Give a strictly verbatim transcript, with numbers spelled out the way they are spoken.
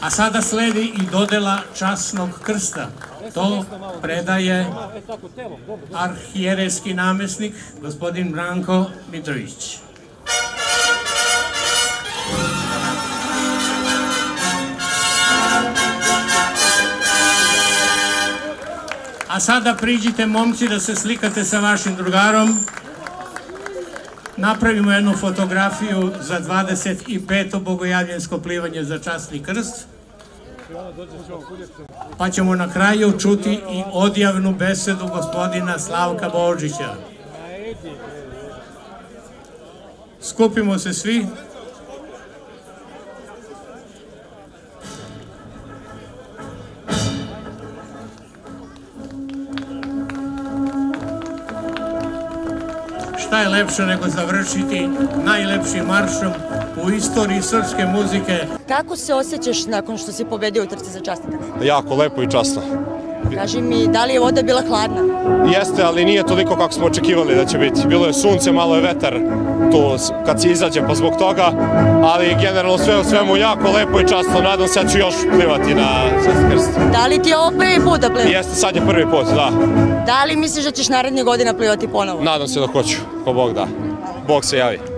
A sada sledi i dodela časnog krsta. To predaje arhijerejski namjesnik, gospodin Branko Mitrović. A sada priđite, momci, da se slikate sa vašim drugarom. Napravimo jednu fotografiju za dvadeset peto bogojavljansko plivanje za časni krst. Pa ćemo na kraju čuti i odjavnu besedu gospodina Slavka Božića. Skupimo se svi. Šta je lepše nego završiti najlepšim maršom u istoriji srpske muzike. Kako se osjećaš nakon što si pobedio u trci za časni krst? Jako lepo i časno. Kaži mi, da li je voda bila hladna? Jeste, ali nije toliko kako smo očekivali da će biti. Bilo je sunce, malo je vetar tu kad se izađe, pa zbog toga, ali generalno sve u svemu jako lepo i časno. Nadam se da ću još plivati na časni krst. Da li ti je ovo prvi put da plivaš? Jeste, sad je prvi put, da. Da li misliš da ćeš narednih godina plivati ponovo? Nadam se da hoću, ko Bog da. Bog se javi.